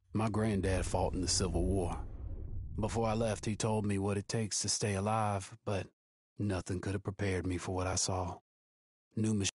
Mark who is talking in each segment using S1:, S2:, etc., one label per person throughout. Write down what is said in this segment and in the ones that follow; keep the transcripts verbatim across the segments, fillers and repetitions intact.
S1: My granddad fought in the Civil War. Before I left, he told me what it takes to stay alive, but nothing could have prepared me for what I saw. New machines.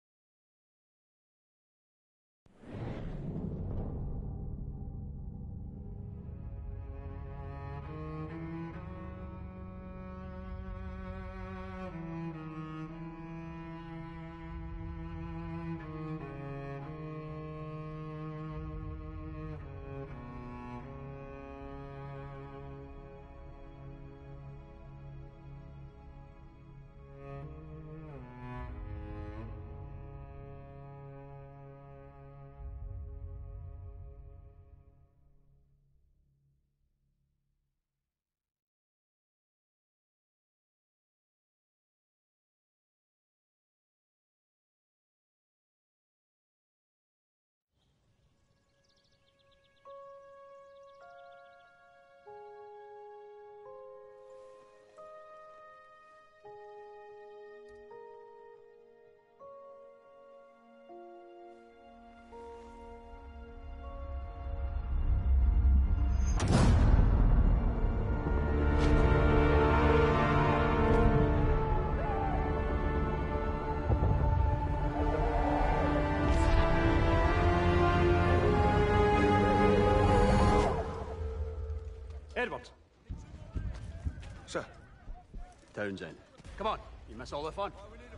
S2: Edward.
S3: Sir.
S2: Townsend. Come on, you miss all the fun.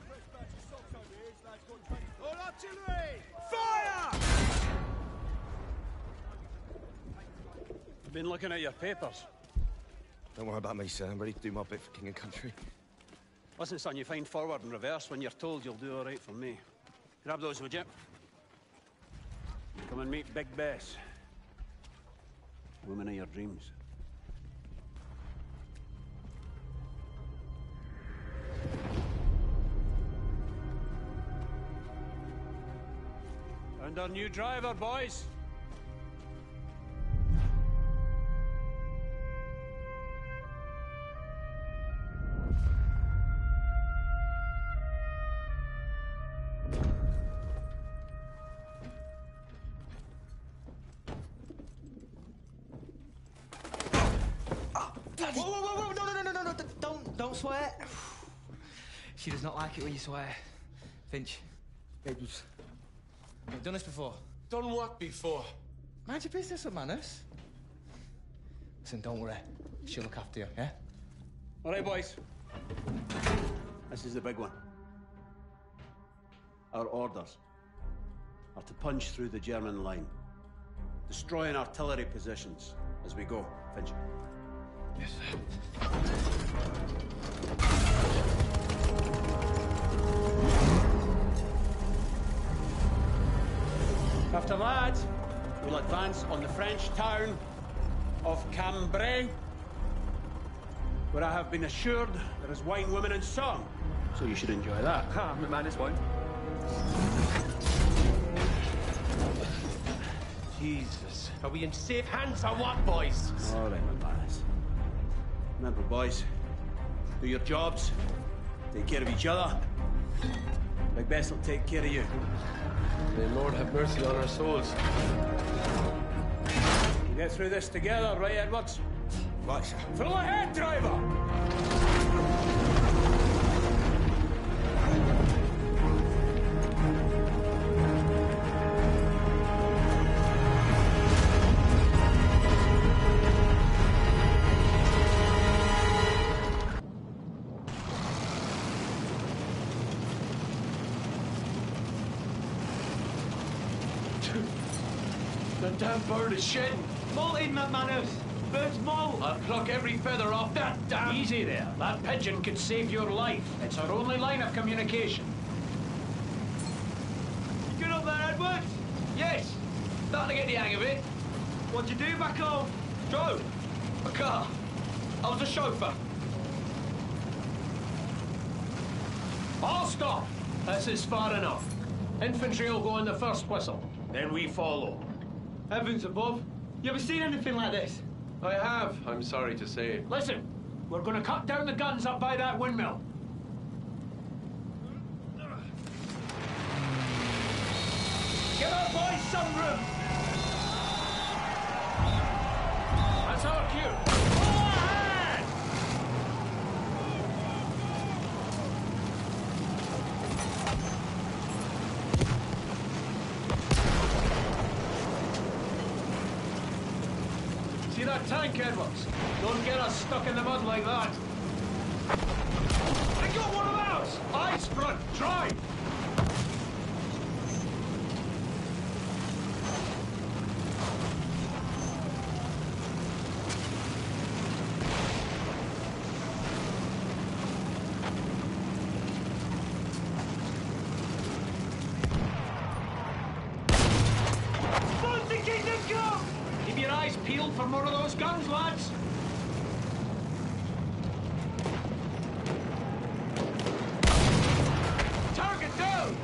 S3: All artillery! Fire!
S2: Been looking at your papers.
S3: Don't worry about me, sir. I'm ready to do my bit for king and country.
S2: Listen, son, you find forward and reverse when you're told you'll do all right for me. Grab those, would you? Come and meet Big Bess. Woman of your dreams. And our new driver, boys.
S4: Whoa, whoa, whoa, whoa, no, no, no, no, no, don't, don't swear. She does not like it when you swear. Finch, Gables, you've done this before.
S5: Done what before?
S4: Mind your business with manners. Listen, don't worry. She'll look after you, yeah?
S2: All right, boys. This is the big one. Our orders are to punch through the German line, destroying artillery positions as we go. Finch.
S4: Yes, sir.
S2: After that, we'll advance on the French town of Cambrai, where I have been assured there is wine, women, and song. So you should enjoy that.
S5: Ah, my man is wine. Jesus. Are we in safe hands or what, boys?
S2: All right, my lads. Remember, boys, do your jobs, take care of each other. Big Bess will take care of you.
S5: May the Lord have mercy on our souls.
S2: We'll get through this together, right, Edwards?
S3: Right, sir.
S2: Full ahead, driver!
S5: That damn bird is shedding.
S4: Molting, McManus. Bird's molt.
S5: I'll pluck every feather off that damn...
S6: Easy there. That pigeon could save your life. It's our only line of communication.
S4: You good up there, Edward?
S5: Yes. Starting to get the hang of it.
S4: What'd you do back home?
S5: Drove. A car. I was a chauffeur.
S6: All stop. This is far enough. Infantry will go in the first whistle. Then we follow.
S4: Heavens above. You ever seen anything like this?
S5: I have, I'm sorry to say.
S6: Listen, we're going to cut down the guns up by that windmill. Give our boys some room. See that tank, Edwards? Don't get us stuck in the mud like that. I got one of ours! Eyes front, drive! Keep your eyes peeled for more of those guns, lads! Target down!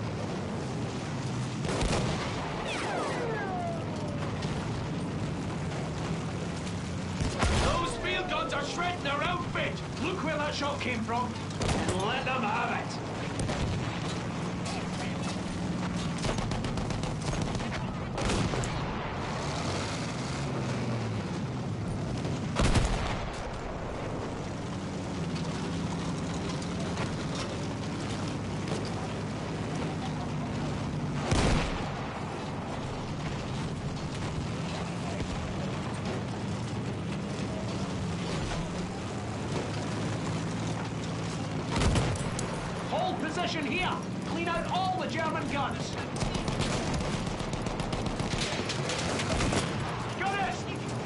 S6: Those field guns are shredding their outfit! Look where that shot came from, and let them have it! Position here! Clean out all the German guns! Got it!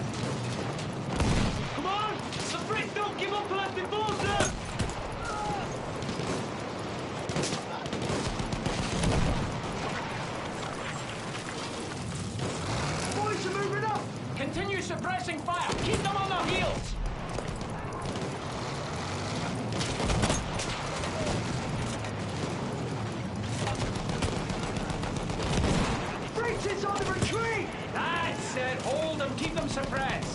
S6: Come on! The Brits don't give up unless they force them! Boys are moving up! Continue suppressing fire! Keep them on their heels! Hold them, keep them suppressed.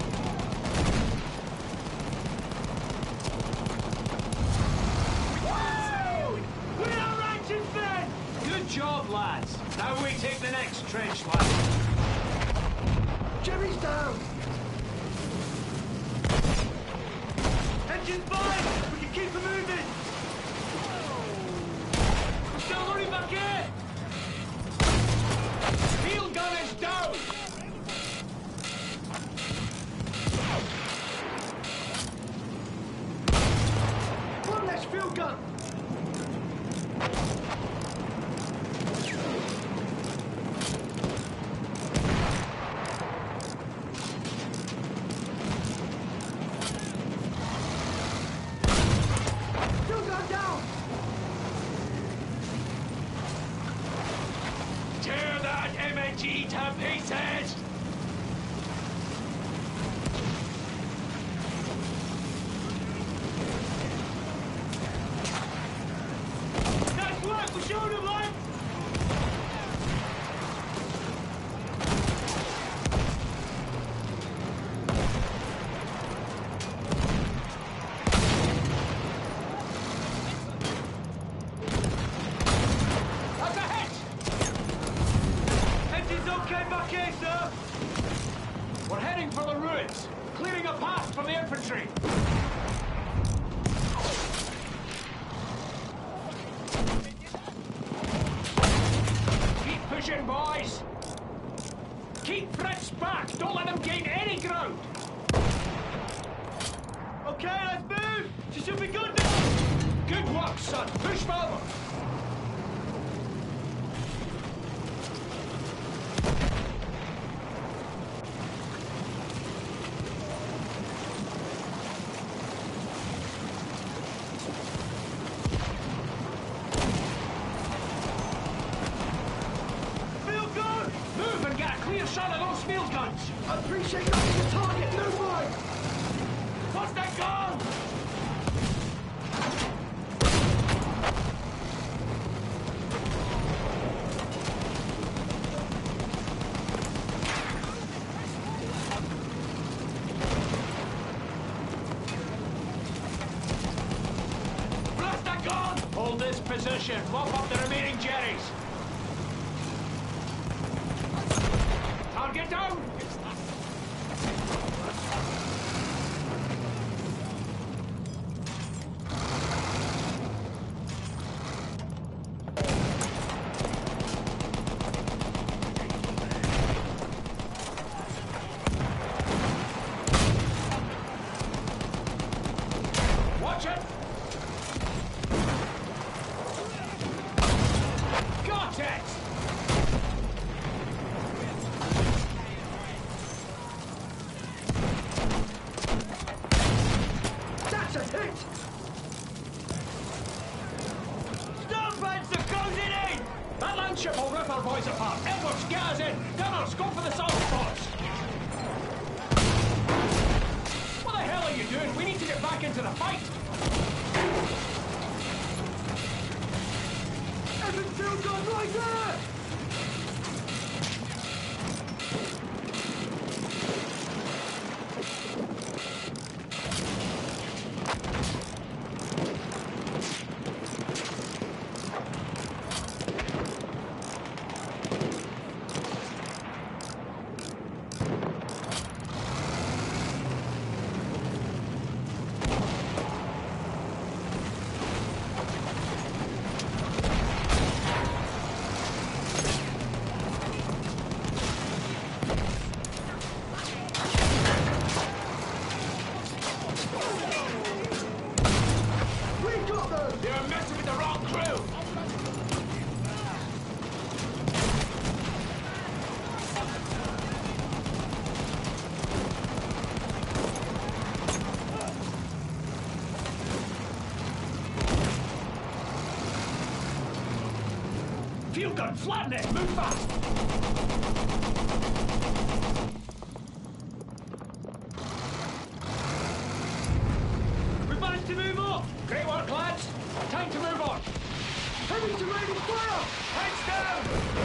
S6: Woo! We are righteous men! Good job, lads. Now we take the next trench line. Jerry's down! Engines fine! We can keep them moving! Artillery back in! Field gun is down! Field gun! Field gun down! Tear that M N G to pieces! We showed him, lad! That's a hit! Engine's okay back here, sir! We're heading for the ruins, clearing a path for the infantry. Pushing, boys! Keep Fritz back! Don't let them gain any ground! Okay, let's move! She should be good now! Good work, son! Push forward! Clear shot of those field guns! I appreciate knocking the target! Move on! What's that gun? Blast that gun! Hold this position. Mop up the remaining Jerrys. Target down!
S4: it! Stop, Benson! Closing in!
S6: That landship will rip our boys apart. Edwards, get us in. Gunners, go for the salt spots. What the hell are you doing? We need to get back into the fight.
S4: Evan field gun right there!
S6: Field gun, flatten it! Move fast!
S4: We've managed to move up!
S6: Great work, lads! Time to move on!
S4: Heading to ready fire!
S6: Heads down!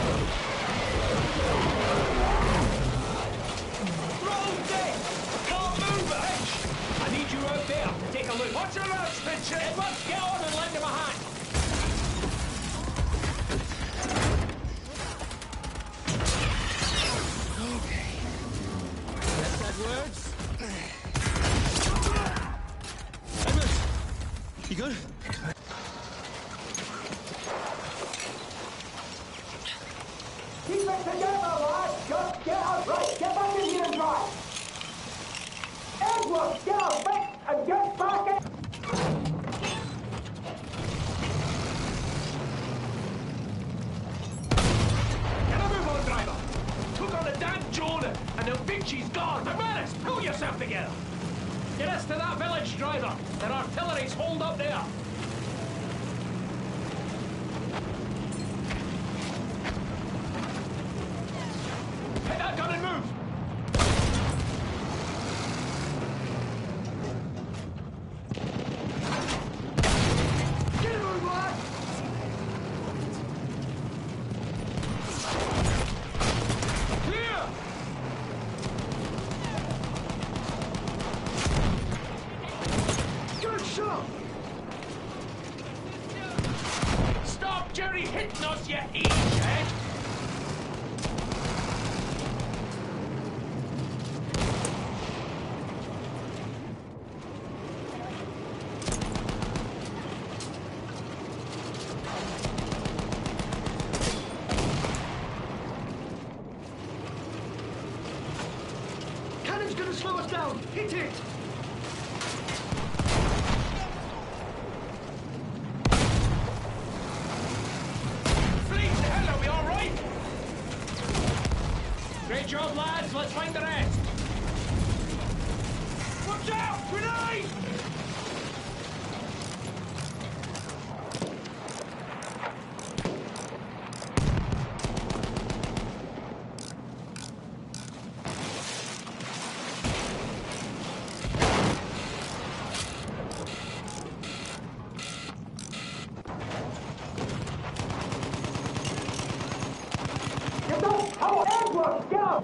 S4: Roll deck!
S6: Can't move it! Finch! I need you out there. Take a look. Watch your roads, Finch! Edwards, get on and lend him a hand!
S4: Words. Edwards, you good?
S7: Keep it together, lads! Just get us right! Get back in here and drive! Edwards, get us fixed and get back in!
S6: Get a move on, driver! Took on a damn Jordan, and now Vinci's gone! McManus, pull yourself together! Get us to that village, driver! Their artillery's holed up there! Hit that gun and move!
S4: Get a move, lad!
S6: Clear!
S4: Good shot!
S6: Stop Jerry hitting us, you idiot!
S4: Cannon's gonna slow us down! Hit it!
S6: Fleet, the hell are we all right? Great job, lads. Let's find the rest. Watch out! Grenade!
S7: Get up! Come on, Edwards, get up!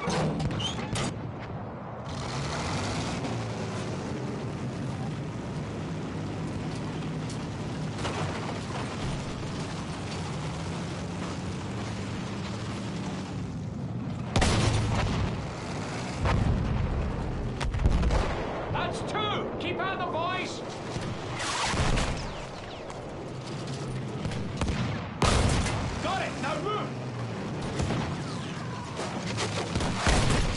S6: That's two! Keep at them, boys! Got it! Now move!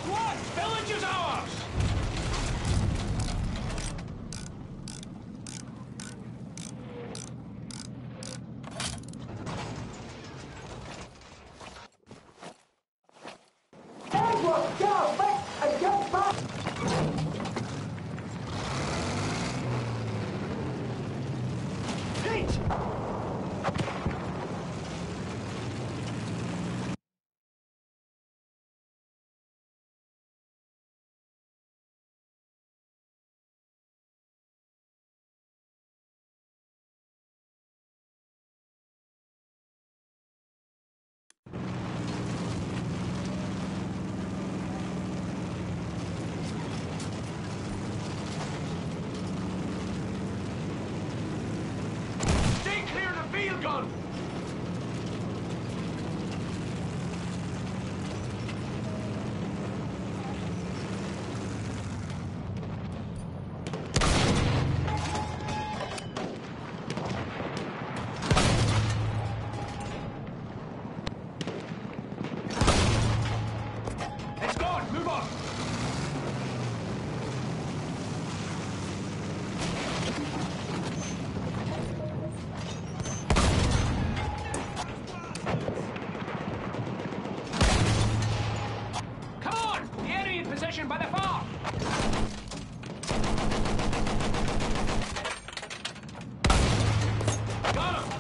S6: What? Village is ours!
S7: Edward, go back and get back!
S6: Pete! Stay clear of the field gun! It's gone! Move on! Come on! The enemy in position by the farm! Got him!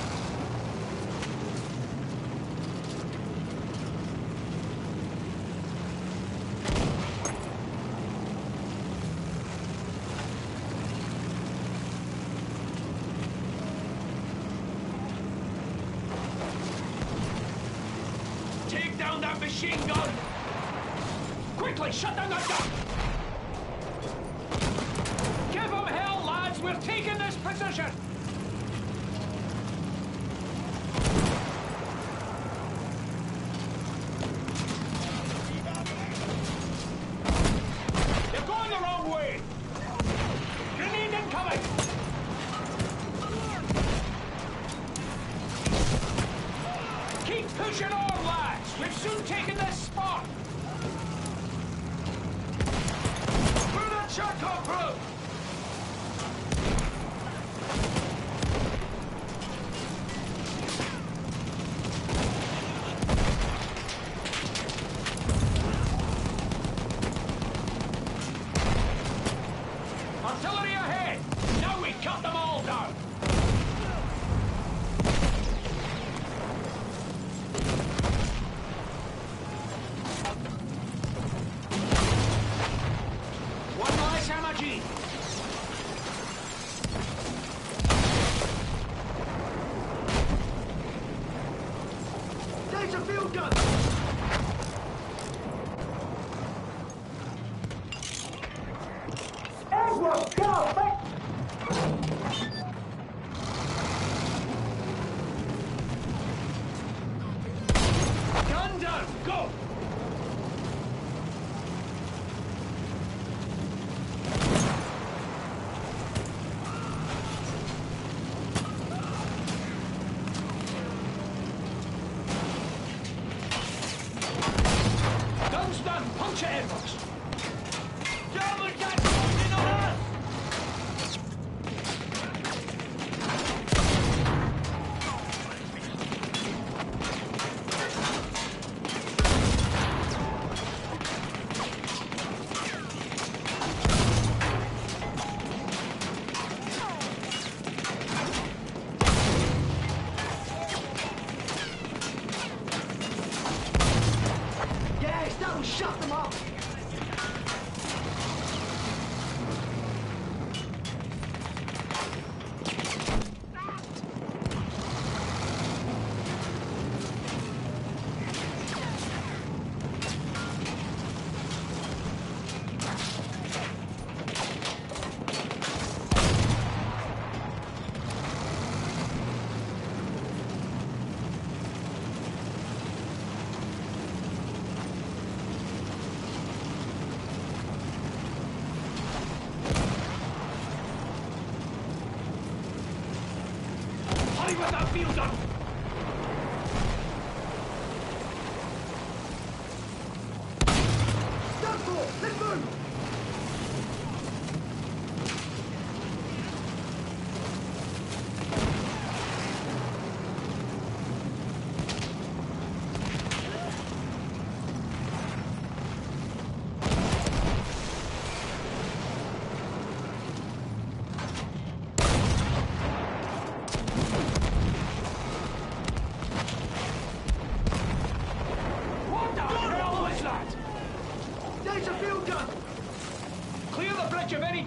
S6: Take down that machine gun! Quickly, shut down that gun! Give them hell, lads! We're taking this position! You're going the wrong way! Grenade incoming! Keep pushing on, lads! We've soon taken this spot! Through that shotgun through! Artillery ahead! Now we cut them all down! One nice hammer-G! There's a field gun!
S7: Edward, go back!
S6: Gun down! Go! Guns done! Punch it, Edwards! German guns moving on us!
S7: Yes, that'll shut them up!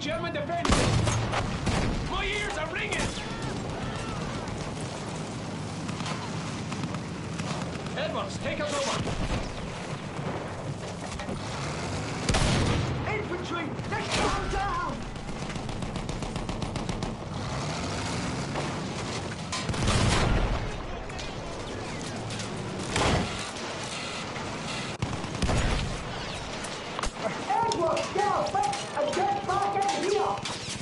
S6: German defenses! My ears are ringing! Edwards, take us over!
S7: Infantry! Let's calm down! Edward, get back and get back in here!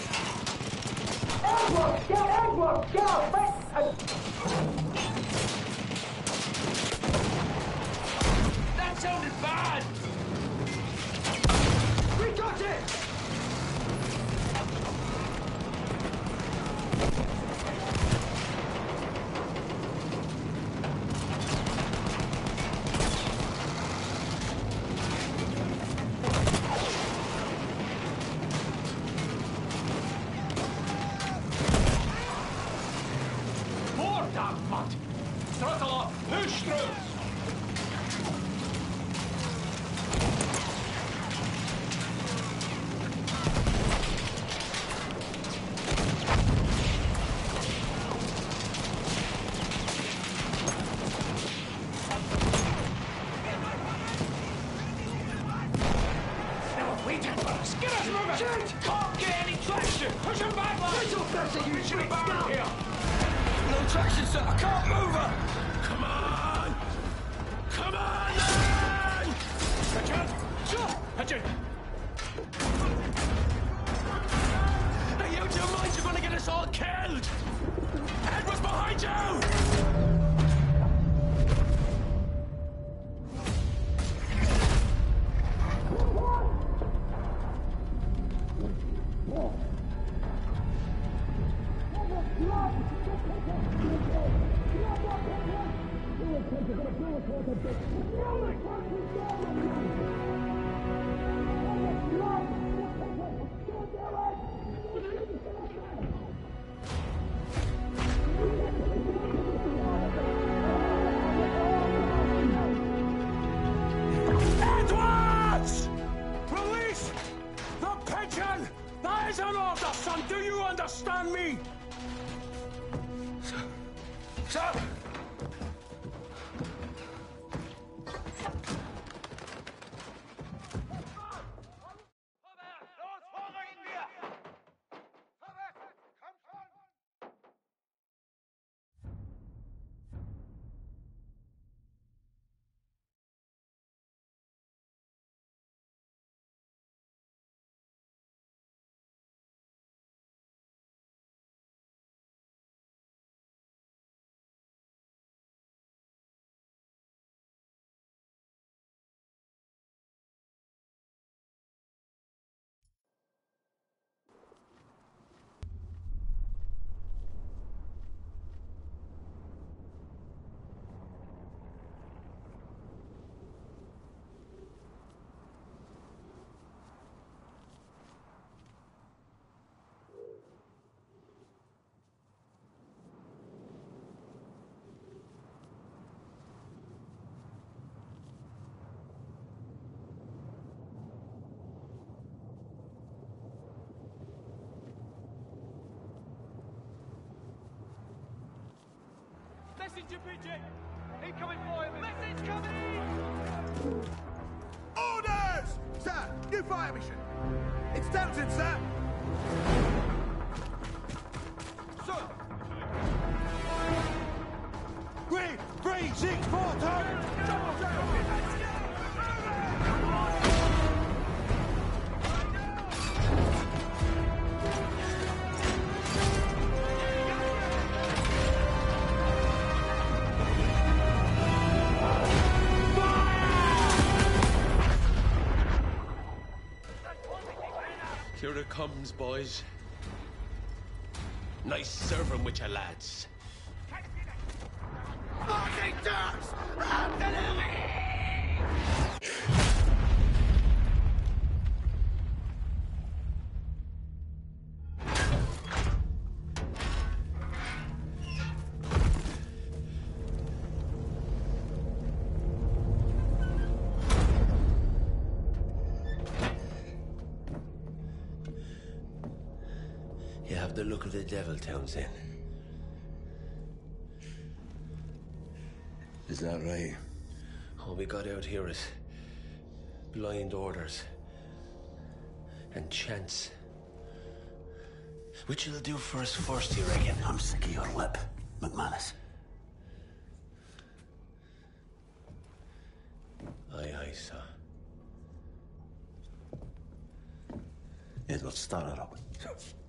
S7: Edward, get Edward, get back and...
S6: That sounded bad!
S7: We got it!
S6: More damn mud! Throttle up! Push through! They're waiting for us! Get us moving!
S7: Shit!
S6: Can't get any traction! Push them back, lads!
S7: Little better, you
S6: Push 'em
S7: big
S6: back
S7: scum!
S6: here!
S3: No traction, sir. I can't move her.
S6: Come on! Come on, then! Richard! Sure! Richard! Are you out of your minds? You're gonna get us all killed! Edward's behind you! Edwards! Release the pigeon! That is an order, son! Do you understand me?
S3: Sir!
S6: Messenger pigeon! Incoming fire! Message coming!
S8: Orders! Sir, new fire mission. It's Downton, sir. Sir. Three, three, six, four, target. Double down.
S6: Here it comes, boys. Nice serving with your lads.
S8: Marching ducks! Artillery!
S9: have the look of the devil, Townsend.
S10: Is that right?
S9: All we got out here is blind orders and chance. Which will do for us first, you reckon?
S10: I'm sick of your lip, McManus.
S9: Aye, aye, sir.
S10: Edward, start her up.